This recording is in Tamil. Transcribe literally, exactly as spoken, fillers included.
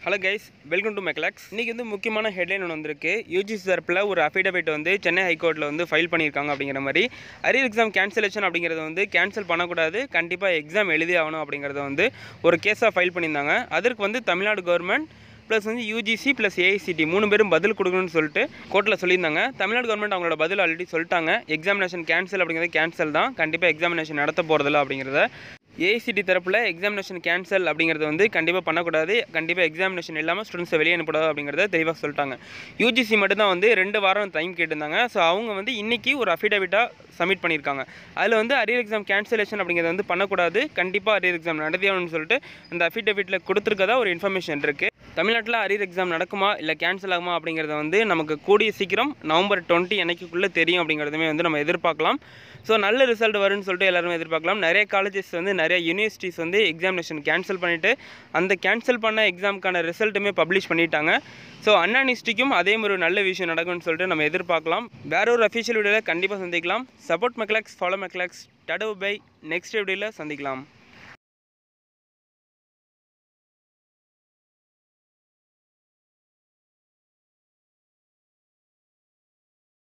ஹலோ கைஸ், வெல்கம் டு மெக்லாக்ஸ். இன்றைக்கி வந்து முக்கியமான ஹெட்லைன் ஒன்று வந்திருக்கு. யூஜிசி தரப்பில் ஒரு அஃபிடவிட் வந்து சென்னை ஹைகோர்ட்டில் வந்து ஃபைல் பண்ணியிருக்காங்க. அப்படிங்கிற மாதிரி அரியர் எக்ஸாம் கேன்சலேஷன் அப்படிங்கிறத வந்து கேன்சல் பண்ணக்கூடாது, கண்டிப்பாக எக்ஸாம் எழுதி ஆகணும் அப்படிங்கிறத வந்து ஒரு கேஸாக ஃபைல் பண்ணியிருந்தாங்க. அதற்கு வந்து தமிழ்நாடு கவர்மெண்ட் ப்ளஸ் வந்து யூஜிசி ப்ளஸ் ஏஐசிடி மூணு பேரும் பதில் கொடுக்கணும்னு சொல்லிட்டு கோர்ட்டில் சொல்லியிருந்தாங்க. தமிழ்நாடு கவர்மெண்ட் அவங்களோட பதில் ஆல்ரெடி சொல்லிட்டாங்க. எக்ஸாமினேஷன் கேன்சல் அப்படிங்கிறது கேன்சல் தான், கண்டிப்பாக எக்ஸாமினேஷன் நடத்த போகிறதில்ல அப்படிங்கிறத. ஏஐசிடி தரப்பில் எக்ஸாமினேஷன் கேன்சல் அப்படிங்கிறது வந்து கண்டிப்பாக பண்ணக்கூடாது, கண்டிப்பாக எக்ஸாமினேஷன் இல்லாமல் ஸ்டூடெண்ட்ஸை வெளியே அனுப்பக்கூடாது அப்படிங்கிறத தெளிவாக சொல்லிட்டாங்க. யூஜிசி மட்டும்தான் வந்து ரெண்டு வாரம் டைம் கேட்டிருந்தாங்க. ஸோ அவங்க வந்து இன்றைக்கி ஒரு அஃபிடவிட்டாக சப்மிட் பண்ணியிருக்காங்க. அதில் வந்து அரியர் எக்ஸாம் கேன்சலேஷன் அப்படிங்கிறது வந்து பண்ணக்கூடாது, கண்டிப்பாக அரியர் எக்ஸாம் நடத்தியாகணும்னு சொல்லிட்டு அந்த அஃபிடவிட்டில் கொடுத்துருக்கதா ஒரு இன்ஃபர்மேஷன் இருக்குது. தமிழ்நாட்டில் அரியர் எக்ஸாம் நடக்குமா இல்லை கேன்சல் ஆகுமா அப்படிங்கிறத வந்து நமக்கு கூடிய சீக்கிரம் நவம்பர் டுவெண்ட்டி அன்னைக்குள்ளே தெரியும் அப்படிங்கிறதுமே வந்து நம்ம எதிர்பார்க்கலாம். ஸோ நல்ல ரிசல்ட் வரும்னு சொல்லிட்டு எல்லாருமே எதிர்பார்க்கலாம். நிறைய காலேஜஸ் வந்து நிறைய யூனிவர்சிட்டிஸ் வந்து எக்ஸாமினேஷன் கேன்சல் பண்ணிவிட்டு அந்த கேன்சல் பண்ண எக்ஸாமுக்கான ரிசல்ட்டுமே பப்ளிஷ் பண்ணிட்டாங்க. ஸோ அண்ணா யூனிவர்சிட்டிக்கும் அதே மாதிரி ஒரு நல்ல விஷயம் நடக்கும்னு சொல்லிட்டு நம்ம எதிர்பார்க்கலாம். வேற ஒரு அஃபிஷியல் வீடியோவில் கண்டிப்பாக சந்திக்கலாம். சப்போர்ட் மெக்லாக்ஸ், ஃபாலோ மெக்லாக்ஸ். Tata bye. நெக்ஸ்ட் வீடியோவில் சந்திக்கலாம்.